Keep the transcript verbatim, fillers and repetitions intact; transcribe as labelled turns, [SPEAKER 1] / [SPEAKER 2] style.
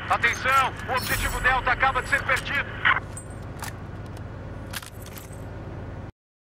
[SPEAKER 1] Atenção, o objetivo Delta acaba de ser perdido.